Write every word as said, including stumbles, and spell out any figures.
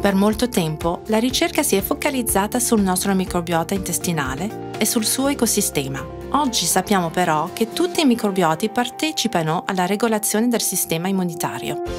Per molto tempo la ricerca si è focalizzata sul nostro microbiota intestinale e sul suo ecosistema. Oggi sappiamo però che tutti i microbioti partecipano alla regolazione del sistema immunitario.